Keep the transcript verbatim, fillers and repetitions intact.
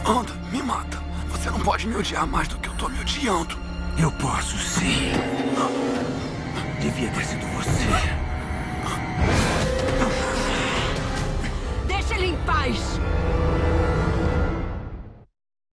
Anda, me mata. Você não pode me odiar mais do que eu tô me odiando. Eu posso sim. Devia ter sido você.